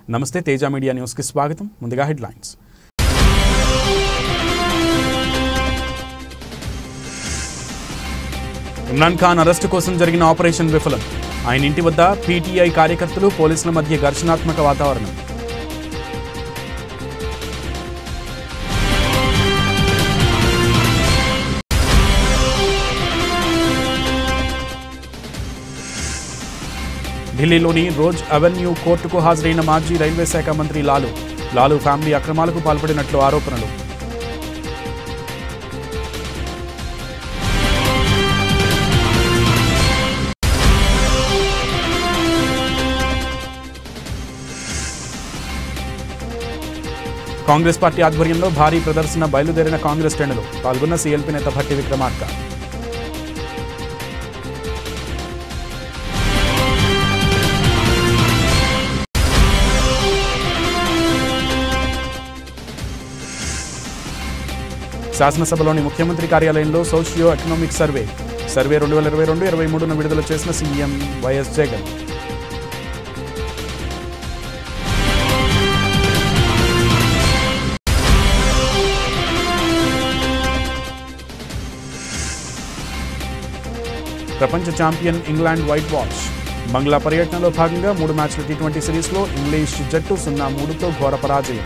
నమస్తే Teja media news కి స్వాగతం. ముందుగా హెడ్లైన్స్. ఇమ్రాన్ ఖాన్ అరెస్టు కోసం జరిగిన ఆపరేషన్ విఫలం. ఆయన ఇంటి వద్ద పీటీఐ కార్యకర్తలు పోలీసుల మధ్య ఘర్షణాత్మక వాతావరణం. ఢిల్లీలోని రోజ్ అవెన్యూ కోర్టుకు హాజరైన మాజీ రైల్వే శాఖ మంత్రి లాలూ ఫ్యామిలీ అక్రమాలకు పాల్పడినట్లు ఆరోపణలు. కాంగ్రెస్ పార్టీ ఆధ్వర్యంలో భారీ ప్రదర్శన బయలుదేరిన కాంగ్రెస్ శ్రేణులు. పాల్గొన్న సీఎల్పీ నేత భట్టి విక్రమార్క. శాసనసభలోని ముఖ్యమంత్రి కార్యాలయంలో సోషియో ఎకనామిక్ సర్వే 2022-23 విడుదల చేసిన సీఎం వైఎస్ జగన్. ప్రపంచ champion England whitewash. Bangla పర్యటనలో భాగంగా 3 మ్యాచ్ల టీ20 సిరీస్లో ఇంగ్లీష్ జట్టు 0-3తో ఘోర పరాజయం.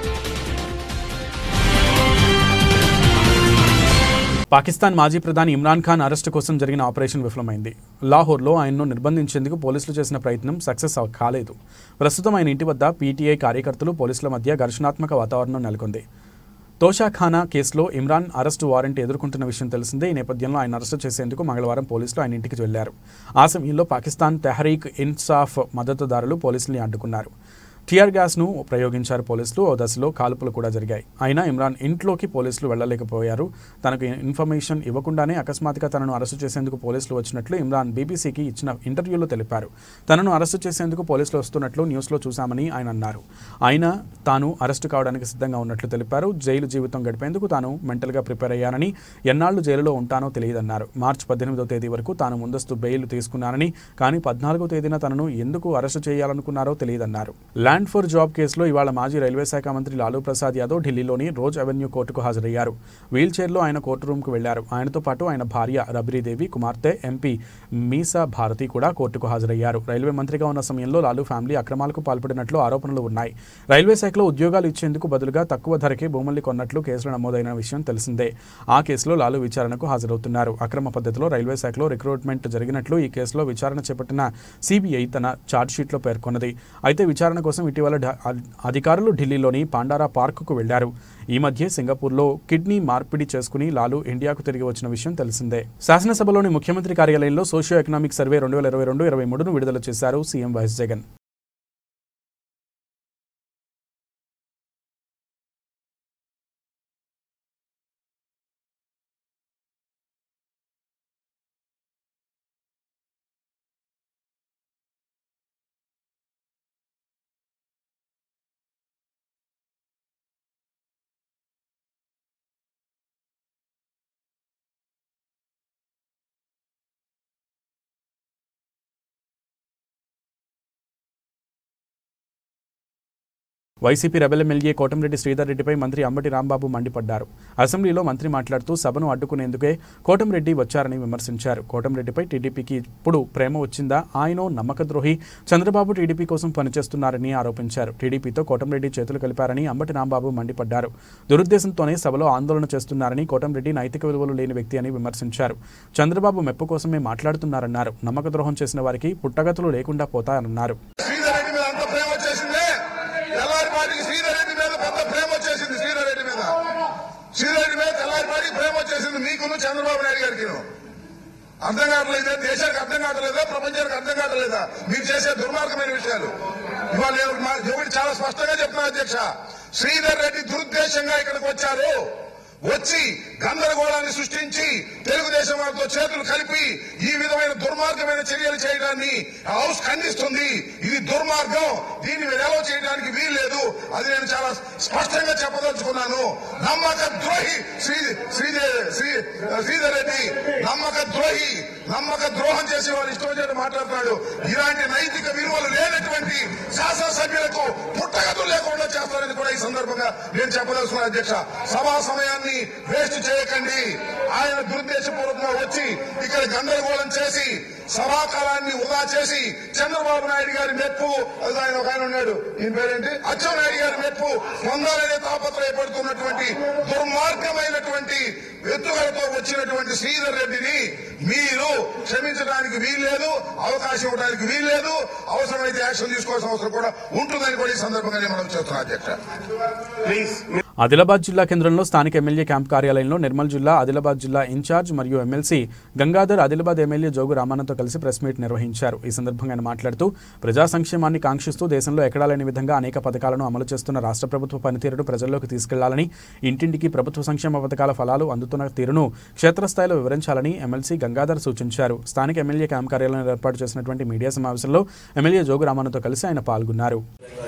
పాకిస్తాన్ మాజీ ప్రధాని ఇమ్రాన్ ఖాన్ అరెస్టు కోసం జరిగిన ఆపరేషన్ విఫలమైంది. లాహోర్లో ఆయన్ను నిర్బంధించేందుకు పోలీసులు చేసిన ప్రయత్నం సక్సెస్ కాలేదు. ప్రస్తుతం ఆయన ఇంటి వద్ద పీటీఐ కార్యకర్తలు పోలీసుల మధ్య ఘర్షణాత్మక వాతావరణం నెలకొంది. తోషాఖానా కేసులో ఇమ్రాన్ అరెస్టు వారెంట్ ఎదుర్కొంటున్న విషయం తెలిసిందే. ఈ నేపథ్యంలో ఆయన అరెస్టు చేసేందుకు మంగళవారం పోలీసులు ఆయన ఇంటికి వెళ్లారు. ఆ సమయంలో పాకిస్తాన్ తెహరీక్ ఇన్సాఫ్ మద్దతుదారులు పోలీసుల్ని అడ్డుకున్నారు. టియర్ గ్యాస్ను ప్రయోగించారు పోలీసులు. ఓ దశలో కాల్పులు కూడా జరిగాయి. అయినా ఇమ్రాన్ ఇంట్లోకి పోలీసులు వెళ్లలేకపోయారు. తనకు ఇన్ఫర్మేషన్ ఇవ్వకుండానే అకస్మాత్తుగా తనను అరెస్టు చేసేందుకు పోలీసులు వచ్చినట్లు ఇమ్రాన్ బీబీసీకి ఇచ్చిన ఇంటర్వ్యూలో తెలిపారు. తనను అరెస్టు చేసేందుకు పోలీసులు వస్తున్నట్లు న్యూస్లో చూశామని ఆయన అన్నారు. ఆయన తాను అరెస్టు కావడానికి సిద్ధంగా ఉన్నట్లు తెలిపారు. జైలు జీవితం గడిపేందుకు తాను మెంటల్గా ప్రిపేర్ అయ్యానని, ఎన్నాళ్లు జైలులో ఉంటానో తెలియదన్నారు. మార్చి 18వ తేదీ వరకు తాను ముందస్తు బెయిల్ తీసుకున్నానని, కానీ 14వ తేదీన తనను ఎందుకు అరెస్టు చేయాలనుకున్నారో తెలియదన్నారు. ల్యాండ్ ఫర్ జాబ్ కేసులో ఇవాళ మాజీ రైల్వే శాఖ మంత్రి లాలూ ప్రసాద్ యాదవ్ ఢిల్లీలోని రోజ్ అవెన్యూ కోర్టుకు హాజరయ్యారు. వీల్ చైర్లో ఆయన కోర్టు రూమ్కు వెళ్లారు. ఆయనతో పాటు ఆయన భార్య రబ్రీదేవి, కుమార్తె ఎంపీ మీసా భారతి కూడా కోర్టుకు హాజరయ్యారు. రైల్వే మంత్రిగా ఉన్న సమయంలో లాలూ ఫ్యామిలీ అక్రమాలకు పాల్పడినట్లు ఆరోపణలు ఉన్నాయి. రైల్వే శాఖలో ఉద్యోగాలు ఇచ్చేందుకు బదులుగా తక్కువ ధరకే భూముల్ని కొన్నట్లు కేసులు నమోదైన విషయం తెలిసిందే. ఆ కేసులో లాలూ విచారణకు హాజరవుతున్నారు. అక్రమ పద్ధతిలో రైల్వే శాఖలో రిక్రూట్మెంట్ జరిగినట్లు ఈ కేసులో విచారణ చేపట్టిన సిబిఐ తన ఛార్జ్షీట్లో పేర్కొన్నది. అయితే విచారణ కోసం ఇటీవల అధికారులు ఢిల్లీలోని పాండారా పార్కుకు వెళ్లారు. ఈ మధ్య సింగపూర్లో కిడ్నీ మార్పిడి చేసుకుని లాలూ ఇండియాకు తిరిగి వచ్చిన విషయం తెలిసిందే. శాసనసభలోని ముఖ్యమంత్రి కార్యాలయంలో సోషియో ఎకనామిక్ సర్వే 2022-23 విడుదల చేశారు CM YS Jagan. YCP rebel MLA Kotamreddy Sridhar రెడ్డిపై మంత్రి అంబటి రాంబాబు మండిపడ్డారు. అసెంబ్లీలో మంత్రి మాట్లాడుతూ సభను అడ్డుకునేందుకే కోటంరెడ్డి వచ్చారని విమర్శించారు. కోటంరెడ్డిపై టీడీపీకి ఇప్పుడు ప్రేమ వచ్చిందా? ఆయన నమ్మకద్రోహి. చంద్రబాబు టీడీపీ కోసం పనిచేస్తున్నారని ఆరోపించారు. టీడీపీతో కోటంరెడ్డి చేతులు కలిపారని అంబటి రాంబాబు మండిపడ్డారు. దురుద్దేశంతోనే సభలో ఆందోళన చేస్తున్నారని, కోటంరెడ్డి నైతిక విలువలు లేని వ్యక్తి అని విమర్శించారు. చంద్రబాబు మెప్పు కోసమే మాట్లాడుతున్నారన్నారు. నమ్మకద్రోహం చేసిన వారికి పుట్టగతులు లేకుండా పోతారన్నారు. చంద్రబాబు నాయుడు గారికి అర్థం కావట్లేదా? దేశానికి అర్థం కావట్లేదా? ప్రపంచానికి అర్థం కావట్లేదా? మీరు చేసే దుర్మార్గమైన విషయాలు ఇవాళ నేను చాలా స్పష్టంగా చెప్తున్నా అధ్యక్ష. శ్రీధర్ రెడ్డి దురుద్దేశంగా ఇక్కడికి వచ్చారు. వచ్చి గందరగోళాన్ని సృష్టించి తెలుగుదేశం వారితో చేతులు కలిపి ఈ విధమైన దుర్మార్గమైన చర్యలు చేయడాన్ని హౌస్ ఖండిస్తుంది. ఇది దుర్మార్గం, దీన్ని మీరు ఎలా చేయడానికి వీల్లేదు. అది నేను చాలా స్పష్టంగా చెప్పదలుచుకున్నాను. నమ్మక ద్రోహి శ్రీధర్ రెడ్డి నమ్మక ద్రోహం చేసే వారు ఇష్టం వచ్చినట్టు మాట్లాడుతున్నాడు. ఇలాంటి నైతిక విలువలు లేనటువంటి శాసనసభ్యులకు పుట్టగతులు లేకుండా చేస్తారని కూడా ఈ సందర్భంగా నేను చెప్పదలుచుకున్నాను. అధ్యక్ష, సభా సమయాన్ని వేస్ట్ చేయకండి. ఆయన దురుద్దేశపూర్వకంగా వచ్చి ఇక్కడ గందరగోళం చేసి సభాకాలాన్ని వృధా చేసి చంద్రబాబు నాయుడు గారి మెప్పు, ఆయన ఒక ఆయన ఉన్నాడు, ఈయన పేరేంటి, అచ్చెన్నాయుడు గారి మెప్పు పొందాలనే తాపత్రయపడుతున్నటువంటి దుర్మార్గమైనటువంటి ఎత్తుగలతో వచ్చినటువంటి శ్రీధర్ రెడ్డిని మీరు క్షమించడానికి వీల్లేదు, అవకాశం ఇవ్వడానికి వీల్లేదు. అవసరమైతే యాక్షన్ తీసుకోవాల్సిన అవసరం కూడా ఉంటుందని కూడా ఈ సందర్భంగా నేను మనం చేస్తున్నాను. అధ్యక్ష, ఆదిలాబాద్ జిల్లా కేంద్రంలో స్థానిక ఎమ్మెల్యే క్యాంప్ కార్యాలయంలో నిర్మల్ జిల్లా ఆదిలాబాద్ జిల్లా ఇన్ఛార్జ్ మరియు ఎమ్మెల్సీ గంగాధర్ ఆదిలాబాద్ ఎమ్మెల్యే జోగు రామానంతో కలిసి ప్రెస్ మీట్ నిర్వహించారు. ఈ సందర్భంగా ఆయన మాట్లాడుతూ ప్రజా సంక్షేమాన్ని కాంక్షిస్తూ దేశంలో ఎక్కడా లేని విధంగా అనేక పథకాలను అమలు చేస్తున్న రాష్ట్ర ప్రభుత్వ పనితీరును ప్రజల్లోకి తీసుకెళ్లాలని, ఇంటింటికి ప్రభుత్వ సంక్షేమ పథకాల ఫలాలు అందుతున్న తీరును క్షేత్రస్థాయిలో వివరించాలని ఎమ్మెల్సీ గంగాధర్ సూచించారు. స్థానిక ఎమ్మెల్యే క్యాంప్ కార్యాలయంలో ఏర్పాటు చేసినటువంటి మీడియా సమావేశంలో ఎమ్మెల్యే జోగు రామానంతో కలిసి ఆయన పాల్గొన్నారు.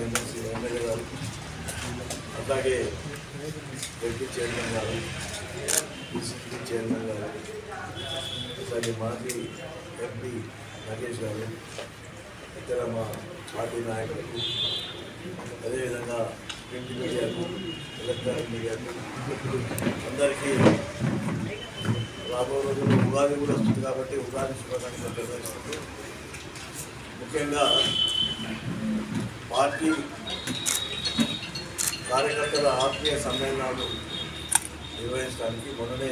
చైర్మన్ గారు, డిసిప్లిన్ చైర్మన్ గారు, మాజీ ఎంపీ నగేష్ గారు, ఇతర మా పార్టీ నాయకులకు, అదేవిధంగా ప్రింట్ మీడియాకు, ఎలక్ట్రానిక్ మీడియాకు అందరికీ రాబోయే రోజుల్లో ఉగాది కూడా వస్తుంది కాబట్టి ఉగాది శుభాకాంక్షలు తెలియజేస్తుంది. ముఖ్యంగా పార్టీ కార్యకర్తల ఆత్మీయ సమ్మేళనాలు నిర్వహించడానికి మొన్ననే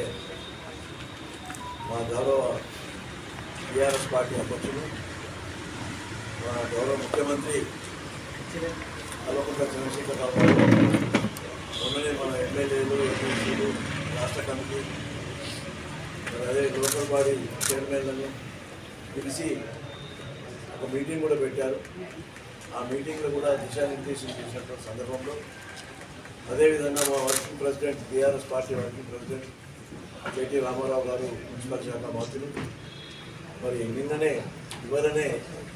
మా గౌరవ టీఆర్ఎస్ పార్టీ అధ్యక్షులు, మా గౌరవ ముఖ్యమంత్రి కల్వకుంట్ల చంద్రశేఖరరావు గారు, మొన్ననే మన ఎమ్మెల్యేలు, ఎమ్మెల్సీలు, రాష్ట్ర కమిటీ, అదే లోకల్ బాడీ చైర్మన్లను పిలిచి ఒక మీటింగ్ కూడా పెట్టారు. ఆ మీటింగ్లో కూడా దిశానిర్దేశం చేసినటువంటి సందర్భంలో అదేవిధంగా మా working president, TRS party working president KT Ramarao గారు, మున్సిపల్ శాఖ మంత్రులు, మరి నిన్ననే ఇవాళనే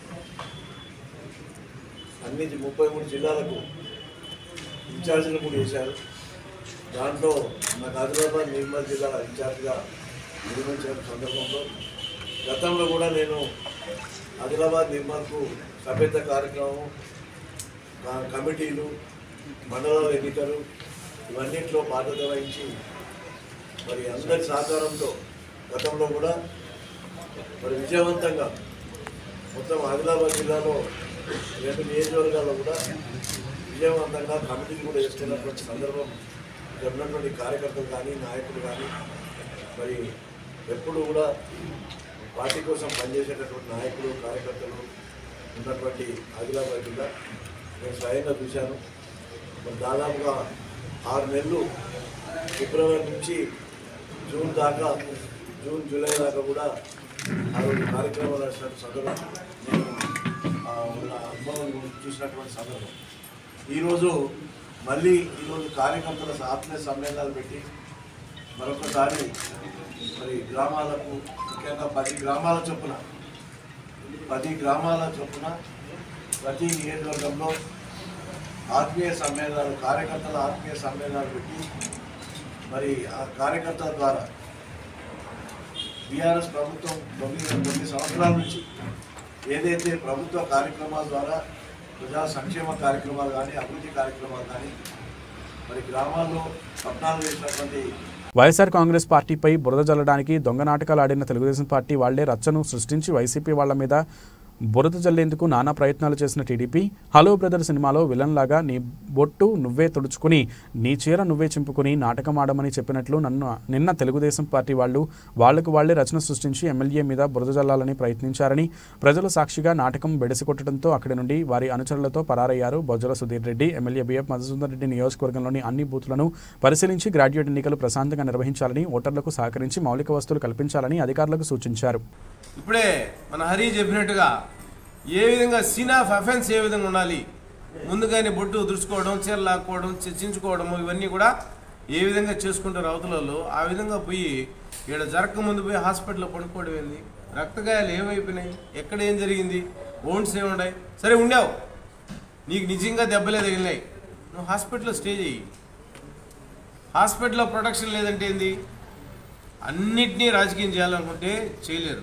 అన్ని 33 జిల్లాలకు ఇన్ఛార్జీలు కూడా చేశారు. దాంట్లో నాకు ఆదిలాబాద్ నిర్మల్ జిల్లా ఇన్ఛార్జిగా నిర్వహించిన సందర్భంలో గతంలో కూడా నేను ఆదిలాబాద్ నిర్మల్కు సభ్యత కార్యక్రమం, కమిటీలు, మండలాల ఎన్నికలు ఇవన్నింటిలో బాధ్యత వహించి మరి అందరి సహకారంతో గతంలో కూడా మరి విజయవంతంగా మొత్తం ఆదిలాబాద్ జిల్లాలో 2 నియోజకవర్గాల్లో కూడా విజయవంతంగా కమిటీలు కూడా వేసుకున్నటువంటి సందర్భం ఉన్నటువంటి కార్యకర్తలు కానీ నాయకులు కానీ మరి ఎప్పుడు కూడా పార్టీ కోసం పనిచేసేటటువంటి నాయకులు కార్యకర్తలు ఉన్నటువంటి ఆదిలాబాద్ జిల్లా నేను స్వయంగా చూశాను. మరి దాదాపుగా 6 నెలలు ఫిబ్రవరి నుంచి జూన్ దాకా, జూలై దాకా కూడా ఆ రోజు కార్యక్రమాలు నడిచినటువంటి సందర్భం నేను అనుభవం చూసినటువంటి సందర్భం. ఈరోజు మళ్ళీ కార్యకర్తల ఆత్మీయ సమ్మేళనాలు పెట్టి మరొకసారి మరి గ్రామాలకు ముఖ్యంగా 10 గ్రామాల చొప్పున ప్రతి నియోజకవర్గంలో ఆత్మీయ సమ్మేళనాలు, కార్యకర్తల ఆత్మీయ సమ్మేళనాలు పెట్టి మరి ఆ కార్యకర్తల ద్వారా బీఆర్ఎస్ ప్రభుత్వం 9 సంవత్సరాల నుంచి ఏదైతే ప్రభుత్వ కార్యక్రమాల ద్వారా ప్రజా సంక్షేమ కార్యక్రమాలు కానీ, అభివృద్ధి కార్యక్రమాలు కానీ మరి గ్రామాల్లో పట్టణాలు చేసినటువంటి వైఎస్ఆర్ కాంగ్రెస్ పార్టీపై బురద జల్లడానికి దొంగ నాటకాలు ఆడిన తెలుగుదేశం పార్టీ వాళ్లే రచ్చను సృష్టించి వైసీపీ వాళ్ల మీద బురద జల్లేందుకు నానా ప్రయత్నాలు చేసిన టీడీపీ హలో బ్రదర్ సినిమాలో విలన్ లాగా నీ బొట్టు నువ్వే తుడుచుకుని నీ చీర నువ్వే చింపుకుని నాటకం ఆడమని చెప్పినట్లు నిన్న తెలుగుదేశం పార్టీ వాళ్లకు వాళ్లే రచన సృష్టించి ఎమ్మెల్యే మీద బురద జల్లాలని ప్రయత్నించారని ప్రజలు సాక్షిగా నాటకం బెడిసికొట్టడంతో అక్కడి నుండి వారి అనుచరులతో పరారయ్యారు. బొజ్జల సుధీర్ రెడ్డి ఎమ్మెల్యే బిఎఫ్ మధుసూదన్ రెడ్డి నియోజకవర్గంలోని అన్ని బూతులను పరిశీలించి గ్రాడ్యుయేట్ ఎన్నికలు ప్రశాంతంగా నిర్వహించాలని, ఓటర్లకు సహకరించి మౌలిక వస్తువులు కల్పించాలని అధికారులకు సూచించారు. ఇప్పుడే మన హరి చెప్పినట్టుగా ఏ విధంగా సీన్ ఆఫ్ అఫెన్స్ ఏ విధంగా ఉండాలి, ముందుగానే బొట్టు దుడుచుకోవడం, చీర లాక్కోవడం, చించుకోవడము, ఇవన్నీ కూడా ఏ విధంగా చేసుకుంటారు అవతలలో ఆ విధంగా పోయి ఇక్కడ జరగక ముందు పోయి హాస్పిటల్లో పడుకోవడం ఏంది? రక్తగాయాలు ఏమైపోయినాయి? ఎక్కడ ఏం జరిగింది? ఓన్స్ ఏమున్నాయి? సరే ఉండావు, నీకు నిజంగా దెబ్బలే తగిలినాయి, నువ్వు హాస్పిటల్లో స్టే చేయి. హాస్పిటల్లో ప్రొటెక్షన్ లేదంటే ఏంది? అన్నిటినీ రాజకీయం చేయాలనుకుంటే చేయలేరు.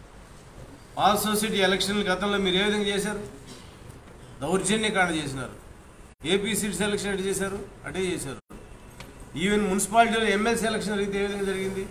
ఆల్ సొసైటీ ఎలక్షన్ల గతంలో మీరు ఏ విధంగా చేశారు? దౌర్జన్యకాండ చేసినారు. ఏపీ సీట్స్ ఎలక్షన్ ఎట్లా చేశారు? అటే చేశారు. ఈవెన్ మున్సిపాలిటీలో ఎమ్మెల్సీ ఎలక్షన్ జరిగితే ఏ విధంగా జరిగింది?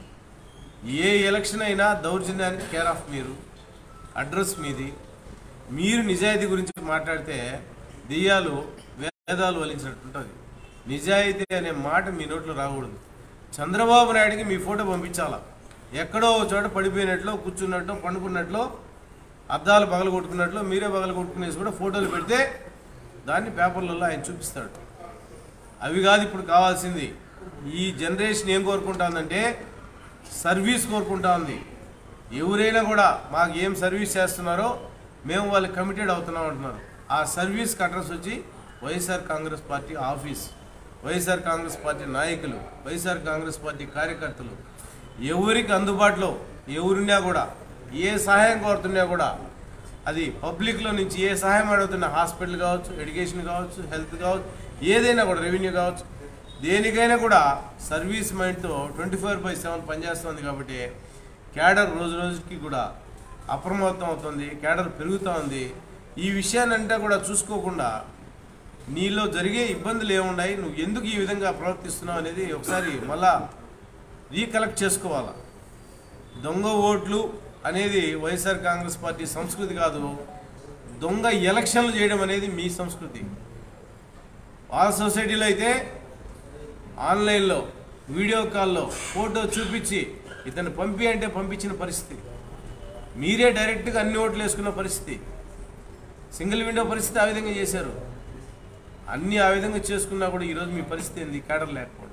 ఏ ఎలక్షన్ అయినా దౌర్జన్యానికి కేర్ ఆఫ్ మీరు, అడ్రస్ మీది. మీరు నిజాయితీ గురించి మాట్లాడితే దెయ్యాలు వేదాలు వలించినట్టుంటుంది. నిజాయితీ అనే మాట మీ నోట్లో రాకూడదు. చంద్రబాబు నాయుడికి మీ ఫోటో పంపించాలా? ఎక్కడో చోట పడిపోయినట్లు, కూర్చున్నట్లు, పండుకున్నట్లు, అద్దాలు పగలగొట్టుకున్నట్లు, మీరే పగలగొట్టుకునేసి కూడా ఫోటోలు పెడితే దాన్ని పేపర్లలో ఆయన చూపిస్తాడు. అవి కాదు ఇప్పుడు కావాల్సింది. ఈ జనరేషన్ ఏం కోరుకుంటుందంటే సర్వీస్ కోరుకుంటా ఉంది. ఎవరైనా కూడా మాకు ఏం సర్వీస్ చేస్తున్నారో మేము వాళ్ళకి కమిటెడ్ అవుతున్నాం అంటున్నారు. ఆ సర్వీస్కి అడ్రస్ వచ్చి YSR Congress party office, YSR Congress party నాయకులు, వైఎస్ఆర్ కాంగ్రెస్ పార్టీ కార్యకర్తలు. ఎవరికి అందుబాటులో ఎవరున్నా కూడా, ఏ సహాయం కోరుతున్నా కూడా, అది పబ్లిక్లో నుంచి ఏ సహాయం అడుగుతున్నా, హాస్పిటల్ కావచ్చు, ఎడ్యుకేషన్ కావచ్చు, హెల్త్ కావచ్చు, ఏదైనా కూడా, రెవెన్యూ కావచ్చు, దేనికైనా కూడా సర్వీస్ మైండ్తో 24/7 పనిచేస్తుంది. కాబట్టి క్యాడర్ రోజు రోజుకి కూడా అప్రమత్తం అవుతుంది, క్యాడర్ పెరుగుతూ ఉంది. ఈ విషయాన్నంతా కూడా చూసుకోకుండా నీలో జరిగే ఇబ్బందులు ఏమున్నాయి, నువ్వు ఎందుకు ఈ విధంగా ప్రవర్తిస్తున్నావు అనేది ఒకసారి మళ్ళా రీకలెక్ట్ చేసుకోవాలా. దొంగ ఓట్లు అనేది వైఎస్ఆర్ కాంగ్రెస్ పార్టీ సంస్కృతి కాదు. దొంగ ఎలక్షన్లు చేయడం అనేది మీ సంస్కృతి. ఆ సొసైటీలో అయితే ఆన్లైన్లో వీడియో కాల్లో ఫోటో చూపించి ఇతను పంపి అంటే పంపించిన పరిస్థితి. మీరే డైరెక్ట్గా అన్ని ఓట్లు వేసుకున్న పరిస్థితి. సింగిల్ విండో పరిస్థితి ఆ విధంగా చేశారు. అన్నీ ఆ విధంగా చేసుకున్నా కూడా ఈరోజు మీ పరిస్థితి ఏంది? క్యాడర్ లేకపోవడం.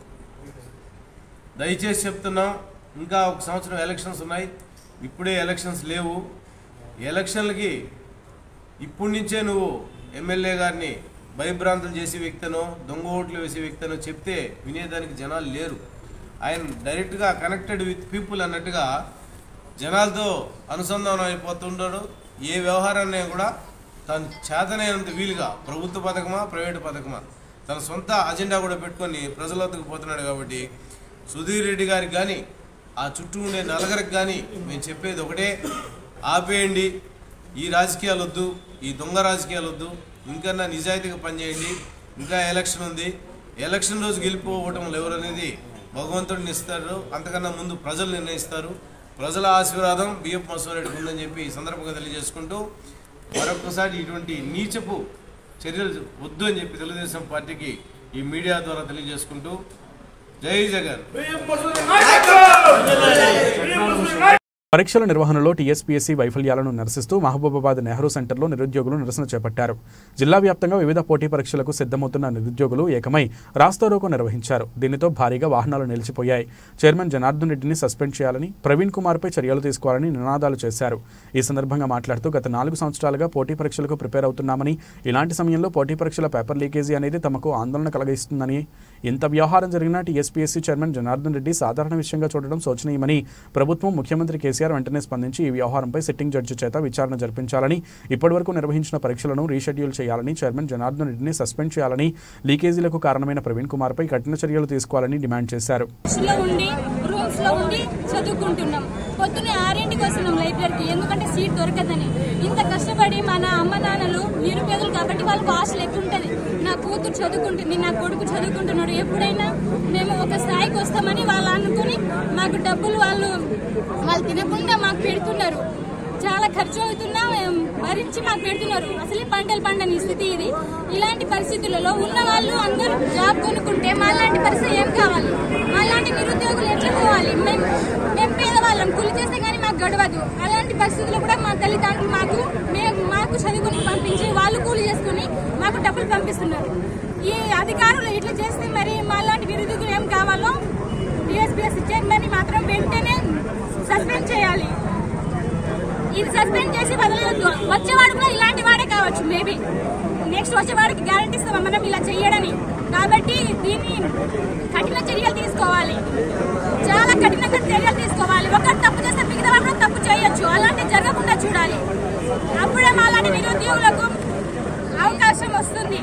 దయచేసి చెప్తున్నాం, ఇంకా 1 సంవత్సరం ఎలక్షన్స్ ఉన్నాయి. ఇప్పుడే ఎలక్షన్స్ లేవు. ఎలక్షన్లకి ఇప్పటి నుంచే నువ్వు ఎమ్మెల్యే గారిని భయభ్రాంతులు చేసే వ్యక్తినో, దొంగ ఓట్లు వేసే వ్యక్తినో చెప్తే వినేదానికి జనాలు లేరు. ఆయన డైరెక్ట్గా కనెక్టెడ్ విత్ పీపుల్ అన్నట్టుగా జనాలతో అనుసంధానం అయిపోతుంటాడు. ఏ వ్యవహారాన్ని కూడా తను చేతనైనంత వీలుగా, ప్రభుత్వ పథకమా ప్రైవేటు పథకమా, తన సొంత అజెండా కూడా పెట్టుకొని ప్రజల వద్దకు పోతున్నాడు. కాబట్టి సుధీర్ రెడ్డి గారికి కానీ, ఆ చుట్టూ ఉండే నలుగురికి కానీ మేము చెప్పేది ఒకటే, ఆపేయండి. ఈ రాజకీయాలు వద్దు, ఈ దొంగ రాజకీయాలు వద్దు. ఇంకన్నా నిజాయితీగా పనిచేయండి. ఇంకా ఎలక్షన్ ఉంది. ఎలక్షన్ రోజు గెలిపోవటం ఎవరు అనేది భగవంతుడిని ఇస్తారు, అంతకన్నా ముందు ప్రజలు నిర్ణయిస్తారు. ప్రజల ఆశీర్వాదం బిఎఫ్ మసోరెడ్డికి ఉందని చెప్పి ఈ సందర్భంగా తెలియజేసుకుంటూ, మరొకసారి ఇటువంటి నీచపు చర్యలు వద్దు అని చెప్పి తెలుగుదేశం పార్టీకి ఈ మీడియా ద్వారా తెలియజేసుకుంటూ, జై జగన్. పరీక్షల నిర్వహణలో టీఎస్పీఎస్సీ వైఫల్యాలను నిరసిస్తూ మహబూబాబాద్ నెహ్రూ సెంటర్లో నిరుద్యోగులు నిరసన చేపట్టారు. జిల్లా వ్యాప్తంగా వివిధ పోటీ పరీక్షలకు సిద్ధమవుతున్న నిరుద్యోగులు ఏకమై రాస్తారోకో నిర్వహించారు. దీనితో భారీగా వాహనాలు నిలిచిపోయాయి. చైర్మన్ జనార్దన్ రెడ్డిని సస్పెండ్ చేయాలని, ప్రవీణ్ కుమార్పై చర్యలు తీసుకోవాలని నినాదాలు చేశారు. ఈ సందర్భంగా మాట్లాడుతూ గత 4 సంవత్సరాలుగా పోటీ పరీక్షలకు ప్రిపేర్ అవుతున్నామని, ఇలాంటి సమయంలో పోటీ పరీక్షల పేపర్ లీకేజీ అనేది తమకు ఆందోళన కలిగిస్తుందని, ఇంత వ్యవహారం జరిగినా టీఎస్పీఎస్సీ చైర్మన్ జనార్దన్ రెడ్డి సాధారణ విషయంగా చూడడం శోచనీయమని, ప్రభుత్వం ముఖ్యమంత్రి కేసీఆర్ వెంటనే స్పందించి ఈ వ్యవహారంపై సిట్టింగ్ జడ్జి చేత విచారణ జరిపించాలని, ఇప్పటివరకు నిర్వహించిన పరీక్షలను రీషెడ్యూల్ చేయాలని, చైర్మన్ జనార్దన్ రెడ్డిని సస్పెండ్ చేయాలని, లీకేజీలకు కారణమైన ప్రవీణ్ కుమార్పై కఠిన చర్యలు తీసుకోవాలని డిమాండ్ చేశారు. పొద్దున్నే 6ంటికి వస్తున్నాం లైబ్రరీకి, ఎందుకంటే సీట్ దొరకదని. ఇంత కష్టపడి మన అమ్మ నాన్నలు నిరుపేదలు కాబట్టి వాళ్ళకు ఆశలు ఎక్కువ ఉంటుంది. నా కూతురు చదువుకుంటుంది, నా కొడుకు చదువుకుంటున్నాడు, ఎప్పుడైనా మేము ఒక స్థాయికి వస్తామని వాళ్ళు అనుకుని మాకు డబ్బులు వాళ్ళు తినకుండా మాకు పెడుతున్నారు. చాలా ఖర్చు అవుతున్నా భరించి మాకు పెడుతున్నారు. అసలే పంటలు పండని స్థితి ఇది. ఇలాంటి పరిస్థితులలో ఉన్న వాళ్ళు అందరూ జాబ్ కొనుక్కుంటే మాలాంటి పరిస్థితి ఏం కావాలి? మాలాంటి నిరుద్యోగులు ఎట్లా పోవాలి? మేము పేదవాళ్ళం, కూలి చేస్తే కానీ మాకు గడవదు. అలాంటి పరిస్థితుల్లో కూడా మా తల్లిదండ్రులు మాకు చదువుకుని పంపించి వాళ్ళు కూలి చేసుకుని మాకు డబ్బులు పంపిస్తున్నారు. ఈ అధికారులు ఇట్లా చేస్తే మరి మాలాంటి నిరుద్యోగులు ఏం కావాలో టీఎస్పీఎస్సీ చైర్మన్ మాత్రం వెంటనే సస్పెండ్ చేయాలి. ఇది సస్పెండ్ చేసి వదలవద్దు. వచ్చేవాడు కూడా ఇలాంటి వాడే కావచ్చు. మేబీ నెక్స్ట్ వచ్చే వారికి గ్యారంటీ ఇస్తాం మనం ఇలా చెయ్యడని. కాబట్టి దీన్ని కఠిన చర్యలు తీసుకోవాలి, చాలా కఠినంగా చర్యలు తీసుకోవాలి. ఒకరు తప్పు చేస్తే మిగతా వాళ్ళు తప్పు చేయొచ్చు, అలాంటి జరగకుండా చూడాలి. అప్పుడే మాలాంటి నిరుద్యోగులకు అవకాశం వస్తుంది.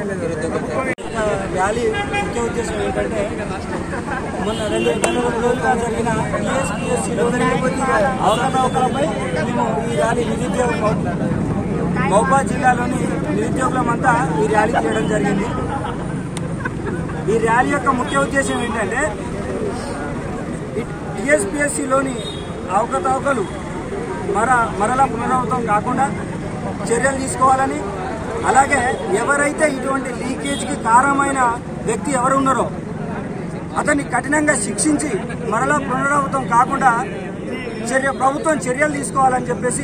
ర్యాలీ ముఖ్య ఉద్దేశం ఏంటంటే మొన్న 2 రోజులుగా జరిగిన టీఎస్పీఎస్సీలోని అవకతవకలపై మేము ఈ ర్యాలీ మహబూబాబాద్ జిల్లాలోని నిరుద్యోగులమంతా ఈ ర్యాలీ చేయడం జరిగింది. ఈ ర్యాలీ యొక్క ముఖ్య ఉద్దేశం ఏంటంటే టీఎస్పీఎస్సీలోని అవకతవకలు మరలా పునరావృతం కాకుండా చర్యలు తీసుకోవాలని, అలాగే ఎవరైతే ఇటువంటి లీకేజ్కి కారణమైన వ్యక్తి ఎవరు ఉన్నారో అతన్ని కఠినంగా శిక్షించి మరలా పునరావృతం కాకుండా ప్రభుత్వం చర్యలు తీసుకోవాలని చెప్పేసి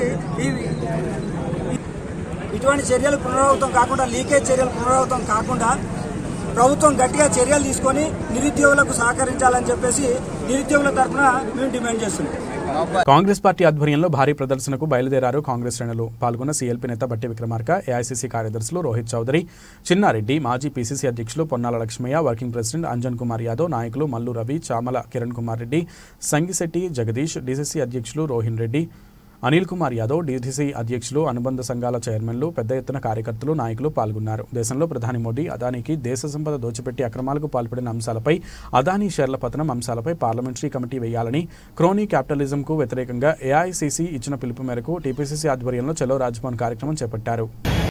ఇటువంటి చర్యలు పునరావృతం కాకుండా, లీకేజ్ చర్యలు పునరావృతం కాకుండా ప్రభుత్వం గట్టిగా చర్యలు తీసుకొని నిరుద్యోగులకు సహకరించాలని చెప్పేసి నిరుద్యోగుల తరఫున మేము డిమాండ్ చేస్తున్నాం. కాంగ్రెస్ పార్టీ ఆధ్వర్యంలో భారీ ప్రదర్శనకు బయలుదేరారు కాంగ్రెస్ శ్రేణులు. పాల్గొన్న సీఎల్పీ నేత బట్టి విక్రమార్క, ఏఐసీసీ కార్యదర్శులు రోహిత్ చౌదరి, చిన్నారెడ్డి, మాజీ పీసీసీ అధ్యక్షులు పొన్నాల లక్ష్మయ్య, వర్కింగ్ ప్రెసిడెంట్ అంజన్ కుమార్ యాదవ్, నాయకులు మల్లు రవి, చామల కిరణ్ కుమార్ రెడ్డి, సంగిశెట్టి జగదీష్, డీసీసీ అధ్యక్షులు రోహిన్ రెడ్డి, అనిల్ కుమార్ యాదవ్, డీసీసీ అధ్యక్షులు, అనుబంధ సంఘాల చైర్మన్లు, పెద్ద ఎత్తున కార్యకర్తలు, నాయకులు పాల్గొన్నారు. దేశంలో ప్రధాని మోదీ అదానీకి దేశ సంపద దోచిపెట్టి అక్రమాలకు పాల్పడిన అంశాలపై, అదానీ షేర్ల పతనం అంశాలపై పార్లమెంటరీ కమిటీ వేయాలని, క్రోనీ క్యాపిటలిజంకు వ్యతిరేకంగా ఏఐసీసీ ఇచ్చిన పిలుపు మేరకు టీపీసీసీ ఆధ్వర్యంలో చలో రాజ్భవన్ కార్యక్రమం చేపట్టారు.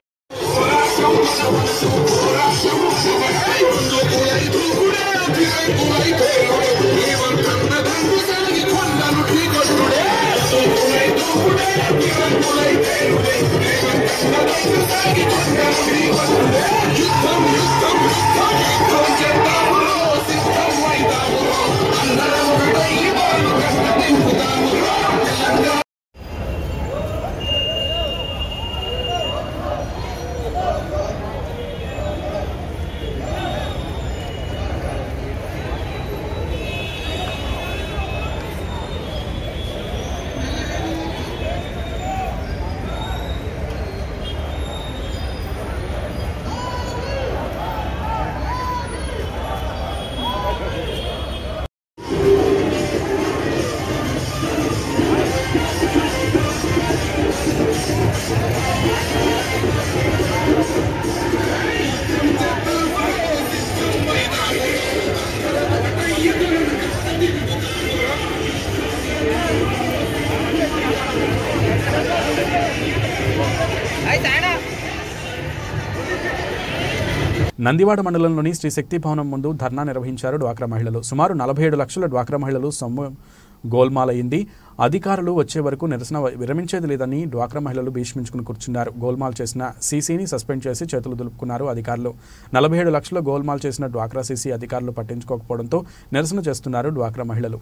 నందివాడ మండలంలోని శ్రీ శక్తి భవనం ముందు ధర్నా నిర్వహించారు డ్వాక్రా మహిళలు. సుమారు 47 లక్షల డ్వాక్రా మహిళలు సొమ్ము గోల్మాలయ్యింది. అధికారులు వచ్చే వరకు నిరసన విరమించేది లేదని డ్వాక్రా మహిళలు భీష్మించుకుని కూర్చున్నారు. గోల్మాల్ చేసిన సీసీని సస్పెండ్ చేసి చేతులు దులుపుకున్నారు అధికారులు. 47 లక్షల గోల్మాల్ చేసిన డ్వాక్రా సీసీ అధికారులు పట్టించుకోకపోవడంతో నిరసన చేస్తున్నారు డ్వాక్రా మహిళలు.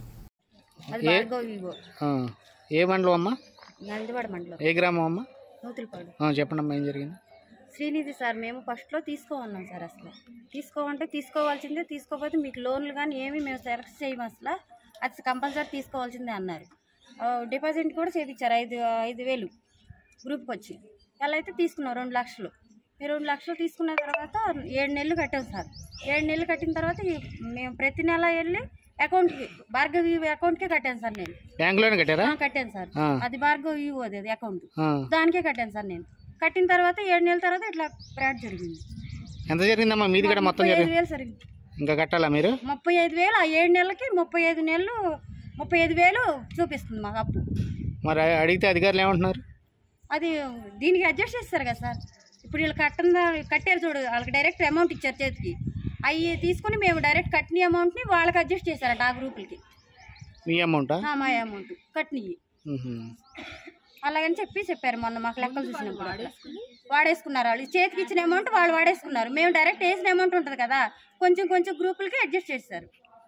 ఏ మండలం అమ్మా? నందివాడ మండలం. ఏ గ్రామం అమ్మా? నూతులపాడు. చెప్పండి అమ్మా, ఏం జరిగింది? శ్రీనిధి సార్, మేము ఫస్ట్లో తీసుకోమన్నాం సార్. అసలు తీసుకోమంటే తీసుకోవాల్సిందే, తీసుకోకపోతే మీకు లోన్లు కానీ ఏమి మేము సెలెక్ట్ చేయము, అసలు అది కంపల్సరీ తీసుకోవాల్సిందే అన్నారు. డిపాజిట్ కూడా చేయించారు 5,000 గ్రూప్కి వచ్చి. ఎలా అయితే తీసుకున్నాం 2 లక్షలు. 2 లక్షలు తీసుకున్న తర్వాత 7 నెలలు కట్టాం సార్. 7 నెలలు కట్టిన తర్వాత మేము ప్రతి నెల వెళ్ళి అకౌంట్కి, భార్గవి అకౌంట్కే కట్టాను సార్. నేను బ్యాంకులోనే కట్టారా? కట్టాను సార్. అది భార్గవి అది అకౌంట్, దానికే కట్టాను సార్. నేను కట్టిన తర్వాత 7 నెలల తర్వాత ఇట్లా ఫ్రాడ్ జరిగింది. ఎంత జరిగిందమ్మా మీది కూడా? మొత్తం 35,000 జరిగింది. ఇంకా కట్టాలా మీరు? 35,000. ఆ 7 నెలలకి 35 నెలలు 35,000 చూపిస్తుంది మాకు అప్పు. మరి అడిగితే అధికారులు ఏమంటున్నారు? అది దీనికి అడ్జస్ట్ చేస్తారు కదా సార్. ఇప్పుడు వీళ్ళు కట్టారు చూడు, వాళ్ళకి డైరెక్ట్ అమౌంట్ ఇచ్చారు చేతికి. అవి తీసుకుని మేము డైరెక్ట్ కట్టిన అమౌంట్ని వాళ్ళకి అడ్జస్ట్ చేశారంట ఆ గ్రూపులకి. మీ అమౌంటా? మా అమౌంట్ కట్టినవి అలాగని చెప్పారు మొన్న మాకు లెక్కలు చూసినప్పుడు. వాడేసుకున్నారు వాళ్ళు. చేతికి ఇచ్చిన అమౌంట్ వాళ్ళు వాడేసుకున్నారు. మేము డైరెక్ట్ వేసిన అమౌంట్ ఉంటుంది కదా, కొంచెం గ్రూపులకి అడ్జస్ట్ చేశారు.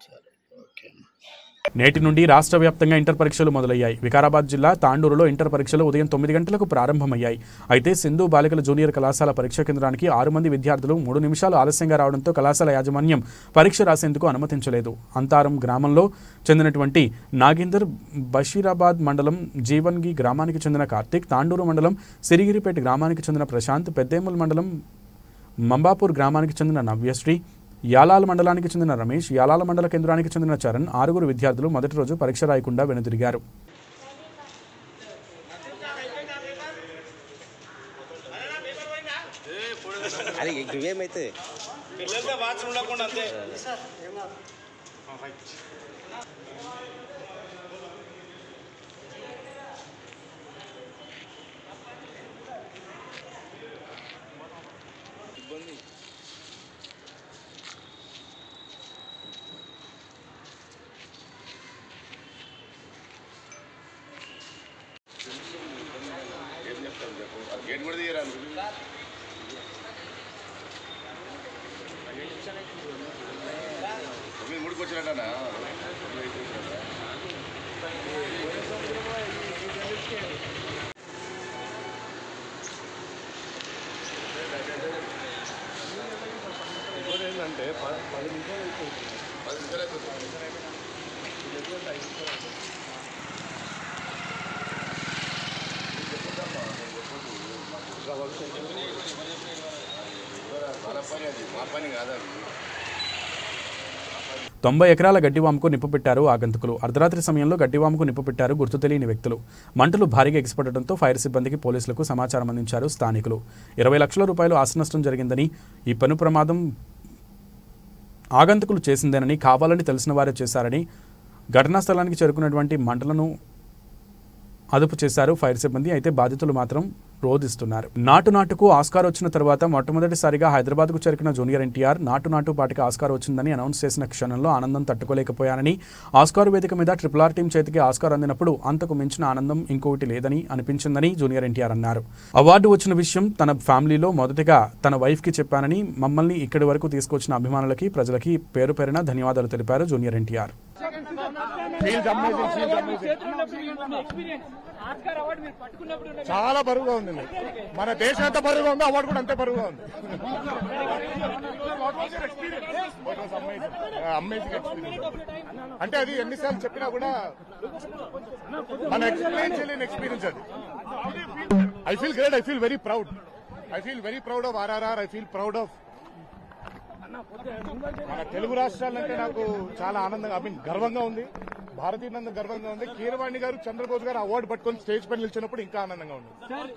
నేటి నుండి రాష్ట్ర వ్యాప్తంగా ఇంటర్ పరీక్షలు మొదలయ్యాయి. వికారాబాద్ జిల్లా తాండూరులో ఇంటర్ పరీక్షలు ఉదయం 9 గంటలకు ప్రారంభమయ్యాయి. అయితే సింధు బాలికల జూనియర్ కళాశాల పరీక్షా కేంద్రానికి 6 మంది విద్యార్థులు 3 నిమిషాలు ఆలస్యంగా రావడంతో కళాశాల యాజమాన్యం పరీక్ష రాసేందుకు అనుమతించలేదు. అంతారం గ్రామంలో చెందినటువంటి నాగేందర్, బషీరాబాద్ మండలం జీవన్గి గ్రామానికి చెందిన కార్తిక్, తాండూరు మండలం సిరిగిరిపేట గ్రామానికి చెందిన ప్రశాంత్, పెద్దేముల్ మండలం మంబాపూర్ గ్రామానికి చెందిన నవ్యశ్రీ, యాలాల మండలానికి చెందిన రమేష్, యాలాల మండల కేంద్రానికి చెందిన చరణ్ 6 విద్యార్థులు మొదటి రోజు పరీక్ష రాయకుండా వెనుదిరిగారు. తొంభై ఎకరాల గడ్డివాముకు నిప్పు పెట్టారు ఆగంతుకులు. అర్ధరాత్రి సమయంలో గడ్డివాముకు నిప్పు పెట్టారు గుర్తు తెలియని వ్యక్తులు. మంటలు భారీగా ఎగిసిపడడంతో ఫైర్ సిబ్బందికి, పోలీసులకు సమాచారం అందించారు స్థానికులు. 20 లక్షల రూపాయలు ఆస్తి నష్టం జరిగిందని, ఈ పను ప్రమాదం ఆగంతుకులు చేసిందేనని, కావాలని తెలిసిన వారే చేశారని, ఘటనా స్థలానికి చేరుకున్నటువంటి మంటలను అదుపు చేశారు ఫైర్ సిబ్బంది. అయితే బాధితులు మాత్రం రోధిస్తున్నారు. నాటుకు ఆస్కార్ వచ్చిన తర్వాత మొట్టమొదటిసారిగా హైదరాబాద్కు చేరుకున్న జూనియర్ ఎన్టీఆర్ నాటు పాటికి ఆస్కార్ వచ్చిందని అనౌన్స్ చేసిన క్షణంలో ఆనందం తట్టుకోలేకపోయానని, ఆస్కార్ వేదిక మీద RRR టీం చేతికి ఆస్కార్ అందినప్పుడు అంతకు మించిన ఆనందం ఇంకొకటి లేదని అనిపించిందని జూనియర్ ఎన్టీఆర్ అన్నారు. అవార్డు వచ్చిన విషయం తన ఫ్యామిలీలో మొదటగా తన వైఫ్కి చెప్పానని, మమ్మల్ని ఇక్కడి వరకు తీసుకొచ్చిన అభిమానులకి, ప్రజలకి పేరు పేరున ధన్యవాదాలు తెలిపారు జూనియర్ ఎన్టీఆర్. చాలా బరువుగా ఉంది. మన దేశం ఎంత బరువుగా ఉందో అవార్డు కూడా అంతే బరువుగా ఉంది. Amazing experience. అంటే అది ఎన్నిసార్లు చెప్పినా కూడా మన ఎక్స్ప్లెయిన్ చేయలేని ఎక్స్పీరియన్స్ అది. I feel great. I feel very proud. I feel very proud of RRR. I feel proud of మన తెలుగు రాష్ట్రాలంటే నాకు చాలా ఆనందంగా, గర్వంగా ఉంది. భారతీయులందరూ గర్వంగా ఉంది. కీరవాణి గారు, చంద్రబోస్ గారు అవార్డు పట్టుకొని స్టేజ్ పైన నిలిచినప్పుడు ఇంకా ఆనందంగా ఉంది.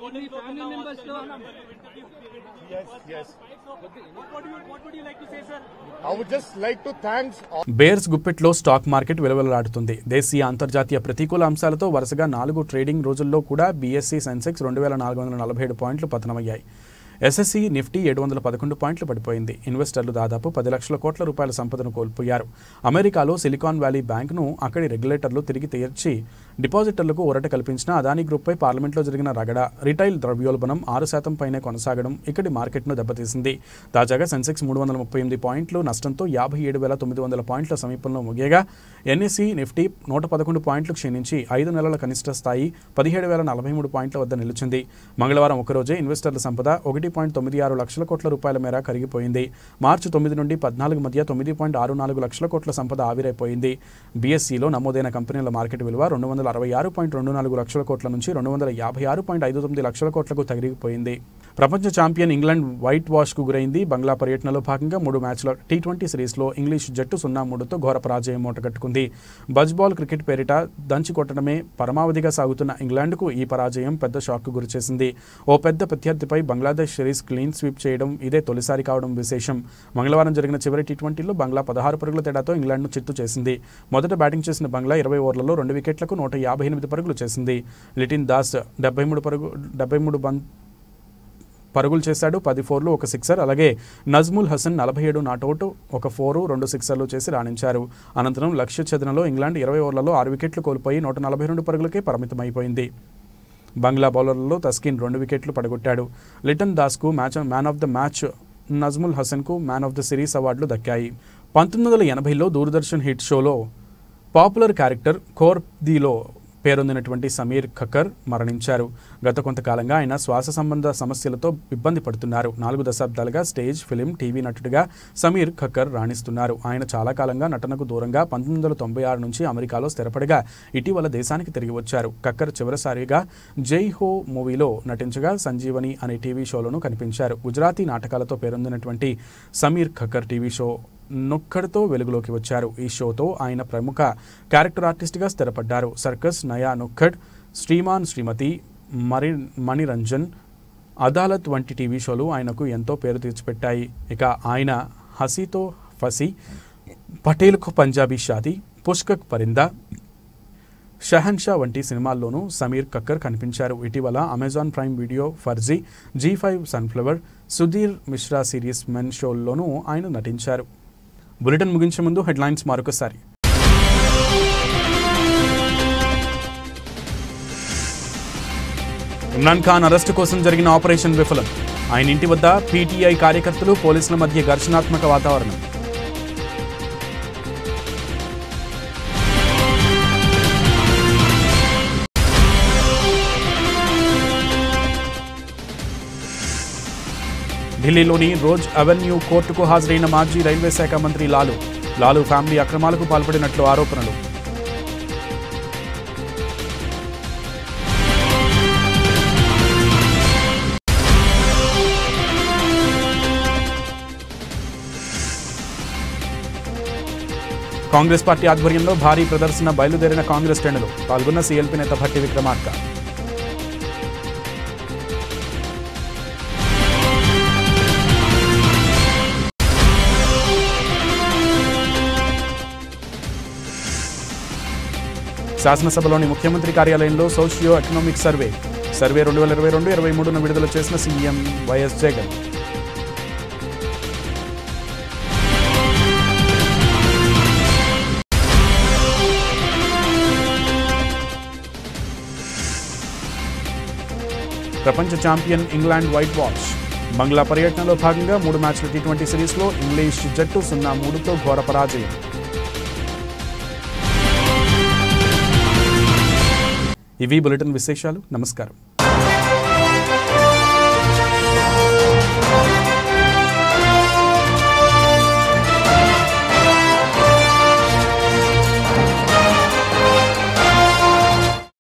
బేర్స్ గుప్పెట్లో స్టాక్ మార్కెట్ విలువలాడుతుంది. దేశీయ, అంతర్జాతీయ ప్రతికూల అంశాలతో వరుసగా 4 ట్రేడింగ్ రోజుల్లో కూడా BSE సెన్సెక్స్ 2447 పాయింట్లు పతనమయ్యాయి. SSE నిఫ్టీ 711 పాయింట్లు పడిపోయింది. ఇన్వెస్టర్లు దాదాపు 10 లక్షల కోట్ల రూపాయల సంపదను కోల్పోయారు. అమెరికాలో సిలికాన్ వ్యాలీ బ్యాంకును అక్కడి రెగ్యులేటర్లు తిరిగి తెరిచి డిపాజిటర్లకు ఊరట కల్పించిన అదానీ గ్రూప్పై పార్లమెంట్లో జరిగిన రగడ, రిటైల్ ద్రవ్యోల్బణం 6% పైనే కొనసాగడం ఇక్కడి మార్కెట్ను దెబ్బతీసింది. తాజాగా సెన్సెక్స్ 338 పాయింట్లు నష్టంతో 57,900 పాయింట్ల సమీపంలో ముగియగా, NSE నిఫ్టీ 111 పాయింట్లు క్షీణించి 5 నెలల కనిష్ట స్థాయి 17,043 పాయింట్ల వద్ద నిలిచింది. మంగళవారం ఒకరోజే ఇన్వెస్టర్ల సంపద 1.96 లక్షల కోట్ల రూపాయల మేర కరిగిపోయింది. మార్చి 9 నుండి 14 మధ్య 9.64 లక్షల కోట్ల సంపద ఆవిరైపోయింది. BSEలో నమోదైన కంపెనీల మార్కెట్ విలువ 266.24 లక్షల కోట్ల నుంచి 256.59 లక్షల కోట్లకు తగ్గిపోయింది. ప్రపంచ ఛాంపియన్ ఇంగ్లాండ్ వైట్ వాష్కు గురైంది. బంగ్లా పర్యటనలో భాగంగా 3 మ్యాచ్ల T20 సిరీస్లో ఇంగ్లీష్ జట్టు 0-3తో ఘోర పరాజయం మూటగట్టుకుంది. బజ్బాల్ క్రికెట్ పేరిట దంచి కొట్టడమే పరమావధిగా సాగుతున్న ఇంగ్లాండ్కు ఈ పరాజయం పెద్ద షాక్కు గురిచేసింది. ఓ పెద్ద ప్రత్యర్థిపై బంగ్లాదేశ్ సిరీస్ క్లీన్ స్వీప్ చేయడం ఇదే తొలిసారి కావడం విశేషం. మంగళవారం జరిగిన చివరి T20లో బంగ్లా 16 పరుగుల తేడాతో ఇంగ్లాండ్ను చిత్తు చేసింది. మొదట బ్యాటింగ్ చేసిన బంగ్లా 20 ఓవర్లలో 2 వికెట్లకు 158 పరుగులు చేసింది. లిటిన్ దాస్ 73 పరుగులు చేశాడు. 10 ఫోర్లు, 1 సిక్సర్. అలాగే నజ్ముల్ హసన్ 47 నాట్అవుట్, 1 4, 2 సిక్సర్లు చేసి రాణించారు. అనంతరం లక్ష్య ఛేదనలో ఇంగ్లాండ్ 20 ఓవర్లలో 6 వికెట్లు కోల్పోయి 142 పరుగులకే పరిమితమైపోయింది. బంగ్లా బౌలర్లలో తస్కిన్ 2 వికెట్లు పడగొట్టాడు. లిటన్ దాస్కు man of the match, Najmul హసన్కు మ్యాన్ ఆఫ్ ద సిరీస్ అవార్డులు దక్కాయి. 1980లో దూరదర్శన్ హిట్ షోలో పాపులర్ క్యారెక్టర్ కోర్దీలో పేరొందినటువంటి సమీర్ ఖక్కర్ మరణించారు. గత కొంతకాలంగా ఆయన శ్వాస సంబంధ సమస్యలతో ఇబ్బంది పడుతున్నారు. 4 దశాబ్దాలుగా స్టేజ్, ఫిలిం, టీవీ నటుడిగా సమీర్ ఖక్కర్ రాణిస్తున్నారు. ఆయన చాలా కాలంగా నటనకు దూరంగా 1996 నుంచి అమెరికాలో స్థిరపడిగా ఇటీవల దేశానికి తిరిగి వచ్చారు. ఖక్కర్ చివరిసారిగా జై హో మూవీలో నటించగా సంజీవని అనే టీవీ షోలోనూ కనిపించారు. గుజరాతీ నాటకాలతో పేరొందినటువంటి సమీర్ ఖక్కర్ టీవీ షో నుక్కడ్తో వెలుగులోకి వచ్చారు. ఈ షోతో ఆయన ప్రముఖ క్యారెక్టర్ ఆర్టిస్ట్గా స్థిరపడ్డారు. సర్కస్, నయా నుక్కడ్, శ్రీమాన్ శ్రీమతి, మణిరంజన్, అదాలత్ వంటి టీవీ షోలు ఆయనకు ఎంతో పేరు తెచ్చిపెట్టాయి. ఇక ఆయన హసీతో ఫసీ, పటేల్కు పంజాబీ షాదీ, పుష్కక్ పరిందా, షహన్షా వంటి సినిమాల్లోనూ సమీర్ ఖక్కర్ కనిపించారు. ఇటీవల Amazon Prime video, Farzi, G5 sunflower, Sudhir Mishra serious men షోల్లోనూ ఆయన నటించారు. బులెటిన్ ముగించే ముందు హెడ్లైన్స్ మరొకసారి. ఇమ్రాన్ ఖాన్ అరెస్టు కోసం జరిగిన ఆపరేషన్ విఫలం. ఆయన ఇంటి వద్ద పీటీఐ కార్యకర్తలు, పోలీసుల మధ్య ఘర్షణాత్మక వాతావరణం. ఢిల్లీలోని రోజ్ అవెన్యూ కోర్టుకు హాజరైన మాజీ రైల్వే శాఖ మంత్రి లాలు ఫ్యామిలీ అక్రమాలకు పాల్పడినట్లు ఆరోపణలు. కాంగ్రెస్ పార్టీ ఆధ్వర్యంలో భారీ ప్రదర్శన, బయలుదేరిన కాంగ్రెస్ శ్రేణులు. పాల్గొన్న సీఎల్పీ నేత భట్టి విక్రమార్క. శాసనసభలోని ముఖ్యమంత్రి కార్యాలయంలో సోషియో ఎకనామిక్ సర్వే 2022-23ను విడుదల చేసిన సీఎం వైఎస్ జగన్. ప్రపంచ champion England whitewash. Bangla పర్యటనలో భాగంగా 3 మ్యాచ్ల టీ20 సిరీస్లో ఇంగ్లీష్ జట్టు 0-3తో ఘోర పరాజయం. ఇవి బులెటిన్ విశేషాలు. నమస్కారం.